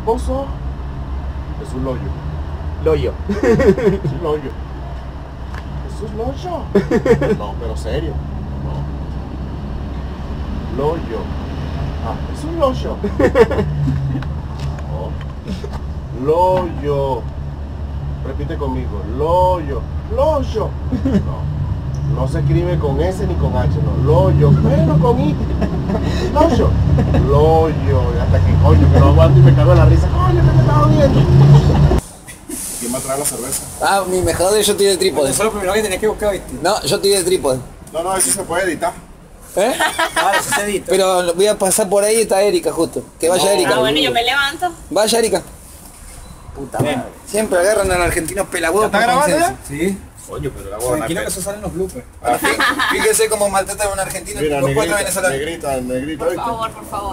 esposo es un loyo. Loyo. Es un loyo. ¿Eso es loyo? No, pero serio. No. Loyo. Ah, es un loyo. No. Loyo. Repite conmigo. Loyo. Loyo. No. No se escribe con S ni con H, no. Loyo, pero con I. Loyo. Loyo. Hasta que coño, que no aguanto y me cago en la risa. Coño, que me estaba viendo. ¿Quién va a traer la cerveza? Ah, mi mejor yo estoy de trípode. Eso es lo primero que tenés que buscar, ¿viste? No, yo estoy de trípode. No, eso se puede editar. ¿Eh? Ah, eso se edita. Pero voy a pasar por ahí y está Erika justo. Que vaya Erika. Ah, bueno, yo me levanto. Vaya Erika. Puta madre. Siempre agarran al argentino pelahuevos. ¿Está grabando ya? Sí. Coño, pero la Tranquilo que eso sale en los bloopers. Fíjese cómo maltratan a un argentino y Mira, los cuatro negrita, venezolanos. negrita, Por ¿viste? favor, por favor.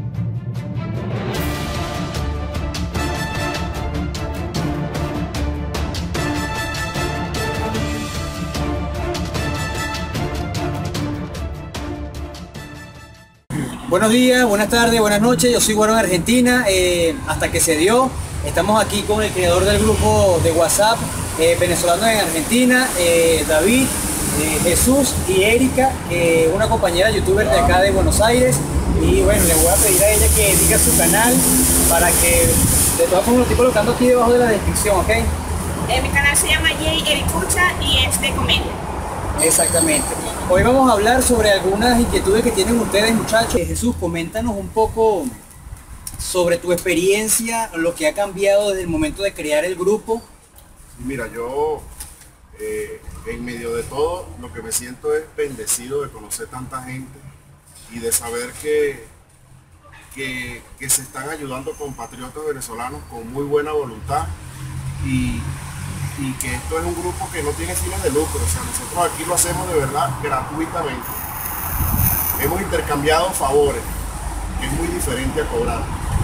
Buenos días, buenas tardes, buenas noches. Yo soy Guarón Argentina. Hasta que se dio, estamos aquí con el creador del grupo de WhatsApp venezolano en Argentina, David, Jesús y Erika, una compañera youtuber de acá de Buenos Aires. Y bueno, le voy a pedir a ella que diga su canal para que de todas formas lo estoy colocando aquí debajo de la descripción, ¿ok? Mi canal se llama Jay Ericucha y es de comedia. Exactamente. Hoy vamos a hablar sobre algunas inquietudes que tienen ustedes, muchachos. Jesús, coméntanos un poco sobre tu experiencia, lo que ha cambiado desde el momento de crear el grupo. Mira, yo en medio de todo lo que me siento es bendecido de conocer tanta gente y de saber que se están ayudando compatriotas venezolanos con muy buena voluntad y que esto es un grupo que no tiene fines de lucro, o sea, nosotros aquí lo hacemos de verdad gratuitamente. Hemos intercambiado favores, que es muy diferente a cobrar.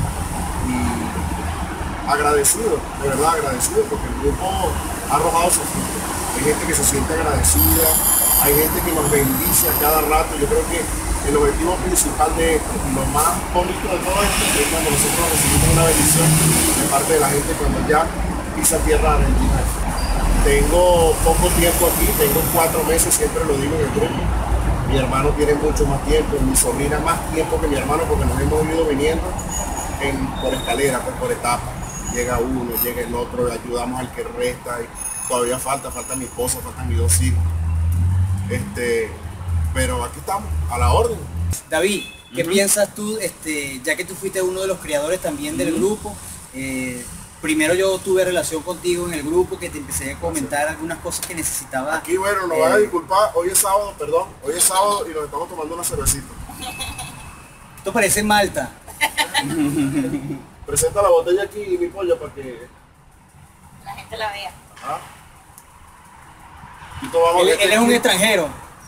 Y agradecido, de verdad agradecido, porque el grupo ha arrojado su fruto. Hay gente que se siente agradecida, hay gente que nos bendice a cada rato. Yo creo que el objetivo principal de esto, y lo más bonito de todo esto, es cuando nosotros recibimos una bendición de parte de la gente cuando ya pisa tierra argentina. Tengo poco tiempo aquí, tengo 4 meses, siempre lo digo en el grupo. Mi hermano tiene mucho más tiempo, mi sobrina más tiempo que mi hermano, porque nos hemos ido viniendo por escalera, pues por etapas. Llega uno, llega el otro, ayudamos al que resta, y todavía falta mi esposa, faltan mis 2 hijos. Pero aquí estamos, a la orden. David, ¿qué piensas tú, ya que tú fuiste uno de los creadores también del grupo? Primero yo tuve relación contigo en el grupo, que te empecé a comentar algunas cosas que necesitaba. Aquí, bueno, nos van a disculpar, hoy es sábado, perdón, hoy es sábado y nos estamos tomando una cervecita. Esto parece Malta. Presenta la botella aquí y mi polla para que... La gente la vea. Ajá. Y tomamos Él es un extranjero.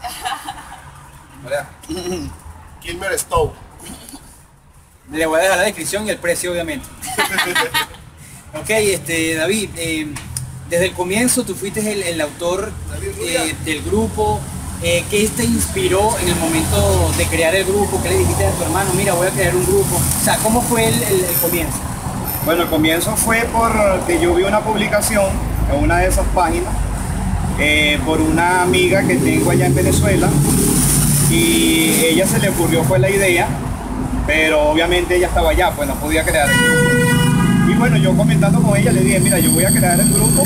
Kilmer Stowe. Le voy a dejar la descripción y el precio, obviamente. Ok, David, desde el comienzo tú fuiste el autor del grupo. ¿Qué te inspiró en el momento de crear el grupo? ¿Qué le dijiste a tu hermano? Mira, voy a crear un grupo. O sea, ¿cómo fue el comienzo? Bueno, el comienzo fue porque yo vi una publicación en una de esas páginas por una amiga que tengo allá en Venezuela, y ella se le ocurrió fue la idea, pero obviamente ella estaba allá, pues no podía crear el grupo. Y bueno, yo comentando con ella le dije, mira, yo voy a crear el grupo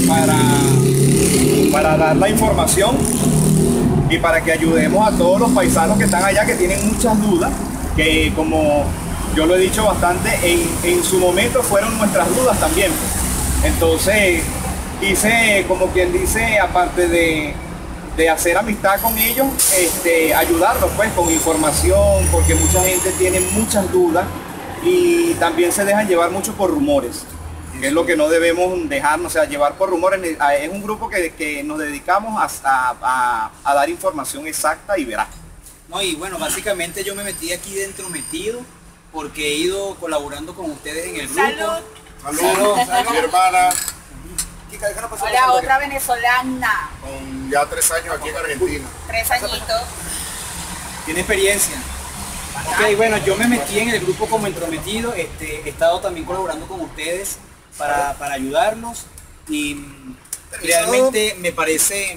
para dar la información y para que ayudemos a todos los paisanos que están allá, que tienen muchas dudas, que como yo lo he dicho bastante, en su momento fueron nuestras dudas también. Entonces hice, como quien dice, aparte de hacer amistad con ellos, ayudarlos pues con información, porque mucha gente tiene muchas dudas y también se dejan llevar mucho por rumores, que es lo que no debemos dejarnos, o sea, llevar por rumores. Es un grupo que nos dedicamos a dar información exacta y veraz. No, y bueno, básicamente yo me metí aquí dentro metido porque he ido colaborando con ustedes en el grupo. Salud. Salud, mi hermana, Hola, otra venezolana. con ya 3 años aquí en Argentina. 3 añitos. Tiene experiencia. Ok, bueno, yo me metí en el grupo como entrometido, he estado también colaborando con ustedes para ayudarlos y realmente me parece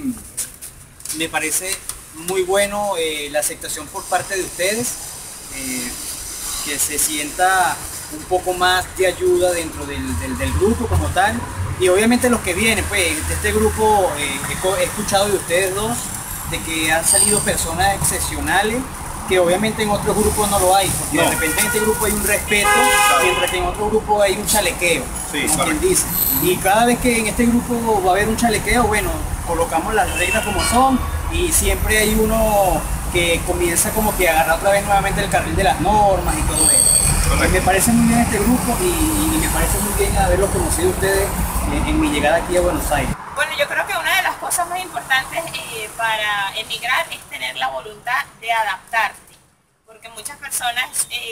muy bueno la aceptación por parte de ustedes, que se sienta un poco más de ayuda dentro del grupo como tal. Y obviamente los que vienen, pues de este grupo he escuchado de ustedes dos de que han salido personas excepcionales que obviamente en otros grupos no lo hay, porque de repente en este grupo hay un respeto, mientras que en otro grupo hay un chalequeo, como quien dice. Y cada vez que en este grupo va a haber un chalequeo, bueno, colocamos las reglas como son y siempre hay uno que comienza como que a agarrar otra vez nuevamente el carril de las normas y todo eso. Pues me parece muy bien este grupo y me parece muy bien haberlo conocido ustedes en mi llegada aquí a Buenos Aires. Bueno, yo creo que una de las cosas más importantes para emigrar es tener la voluntad de adaptarte, porque muchas personas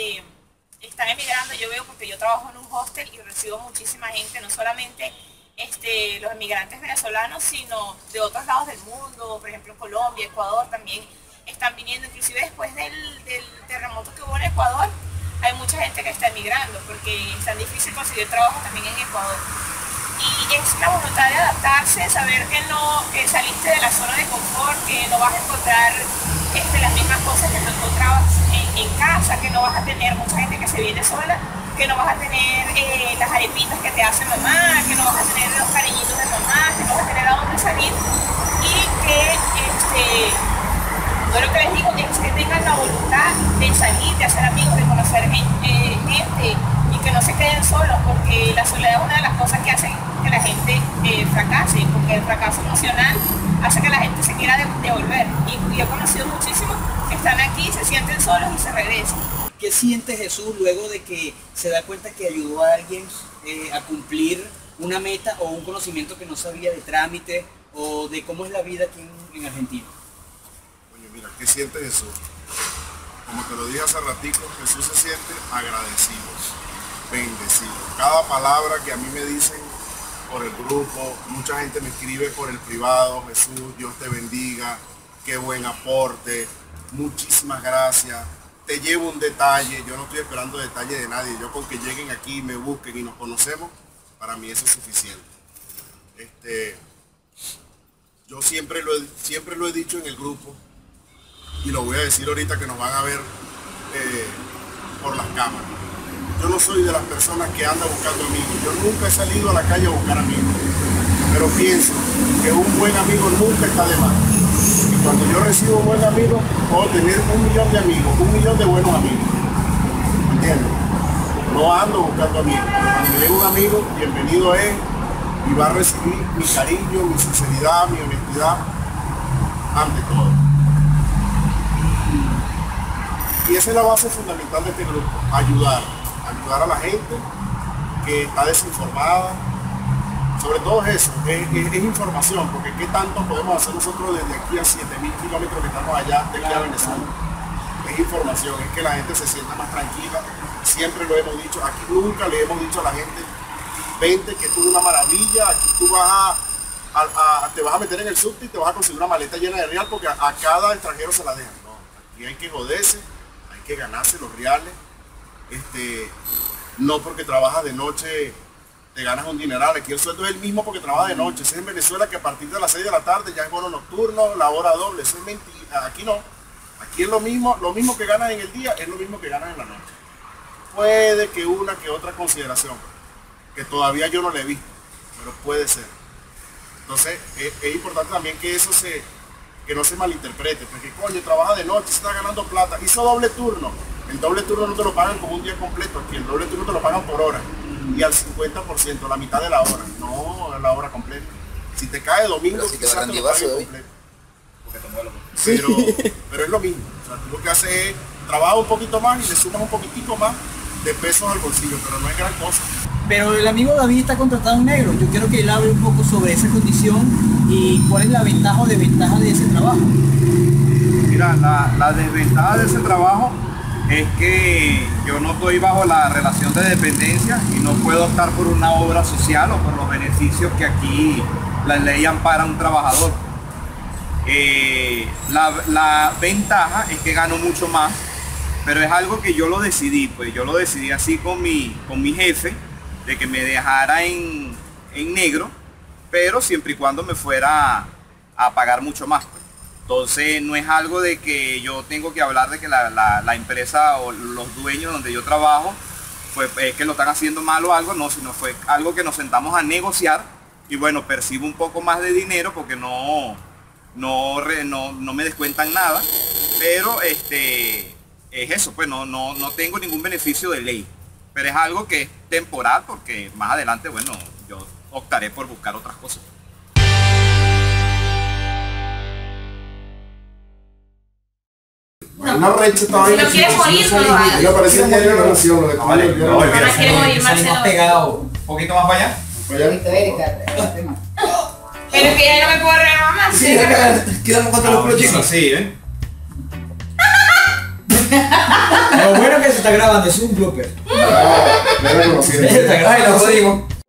están emigrando, yo veo porque yo trabajo en un hostel y recibo muchísima gente, no solamente los emigrantes venezolanos, sino de otros lados del mundo, por ejemplo Colombia, Ecuador también están viniendo, inclusive después del terremoto que hubo en Ecuador, hay mucha gente que está emigrando porque es tan difícil conseguir trabajo también en Ecuador. Y es la voluntad de adaptarse, saber que saliste de la zona de confort, que no vas a encontrar las mismas cosas que tú encontrabas en casa, que no vas a tener mucha gente que se viene sola, que no vas a tener las arepitas que te hace mamá, que no vas a tener los cariñitos de mamá, que no vas a tener a dónde salir y que yo lo que les digo es que tengan la voluntad de salir, de hacer amigos, de conocer gente y que no se queden solos, porque la soledad es una de las cosas que hacen que la gente fracase, porque el fracaso emocional hace que la gente se quiera devolver. Y yo he conocido muchísimos que están aquí, se sienten solos y se regresan. ¿Qué siente Jesús luego de que se da cuenta que ayudó a alguien a cumplir una meta o un conocimiento que no sabía de trámite o de cómo es la vida aquí en Argentina? Oye, mira, ¿qué siente Jesús? Como te lo dije hace ratico, Jesús se siente agradecido, bendecido. Cada palabra que a mí me dicen por el grupo, mucha gente me escribe por el privado: Jesús, Dios te bendiga, qué buen aporte, muchísimas gracias, te llevo un detalle. Yo no estoy esperando detalle de nadie, yo con que lleguen aquí, me busquen y nos conocemos, para mí eso es suficiente. Yo siempre lo he dicho en el grupo y lo voy a decir ahorita que nos van a ver por las cámaras. Yo no soy de las personas que andan buscando amigos. Yo nunca he salido a la calle a buscar amigos. Pero pienso que un buen amigo nunca está de más. Y cuando yo recibo un buen amigo, puedo tener 1 millón de amigos, 1 millón de buenos amigos. ¿Entiendes? No ando buscando amigos. Pero cuando me llega un amigo, bienvenido es y va a recibir mi cariño, mi sinceridad, mi honestidad, ante todo. Y esa es la base fundamental de este grupo: ayudar a la gente que está desinformada. Sobre todo es eso, es información, porque qué tanto podemos hacer nosotros desde aquí a 7.000 kilómetros que estamos allá de aquí a Venezuela. Es información, es que la gente se sienta más tranquila. Siempre lo hemos dicho, aquí nunca le hemos dicho a la gente: vente, que esto es una maravilla, aquí tú te vas a meter en el subte y te vas a conseguir una maleta llena de real, porque a cada extranjero se la dejan. No, aquí hay que joderse, hay que ganarse los reales. No porque trabajas de noche te ganas un dineral. Aquí el sueldo es el mismo porque trabajas de noche. Es en Venezuela que a partir de las 6 de la tarde ya es bono nocturno, la hora doble. Eso es mentira. Aquí no. Aquí es lo mismo que ganas en el día es lo mismo que ganas en la noche. Puede que una que otra consideración, que todavía yo no le he visto, pero puede ser. Entonces es importante también que eso que no se malinterprete, porque coño, trabaja de noche, se está ganando plata, hizo doble turno. El doble turno no te lo pagan como un día completo, aquí el doble turno te lo pagan por hora y al 50%, la mitad de la hora, no la hora completa. Si te cae domingo, si quizás te lo paguen completo. Pero es lo mismo, o sea, tú lo que haces es trabajar un poquito más y le sumas un poquitico más de pesos al bolsillo, pero no es gran cosa. Pero el amigo David está contratado en negro. Yo quiero que él hable un poco sobre esa condición y cuál es la ventaja o desventaja de ese trabajo. Mira, la desventaja de ese trabajo es que yo no estoy bajo la relación de dependencia y no puedo optar por una obra social o por los beneficios que aquí la ley ampara a un trabajador. La ventaja es que gano mucho más pero es algo que yo lo decidí, pues yo lo decidí así con mi jefe, de que me dejara en negro, pero siempre y cuando me fuera a pagar mucho más, pues. Entonces no es algo de que yo tengo que hablar de que la empresa o los dueños donde yo trabajo pues es que lo están haciendo mal o algo, no, sino fue algo que nos sentamos a negociar y bueno, percibo un poco más de dinero porque no me descuentan nada, pero es eso, pues no tengo ningún beneficio de ley, pero es algo que es temporal porque más adelante, bueno, yo optaré por buscar otras cosas. Una recha estaba Si no quieres morir, no lo hagas. Me parece que hay una relación, lo de No, vale, no, Ahora quiere morir, Salimos Marcelo. pegados. Un poquito más para allá. Pero es que ya no me puedo reír más. Sí, acá quedamos contra los puros chicos. Sí, ¿eh? Lo bueno es que se está grabando, es un blooper. Me reconocieron. Está grabando. Ay, lo jodimos.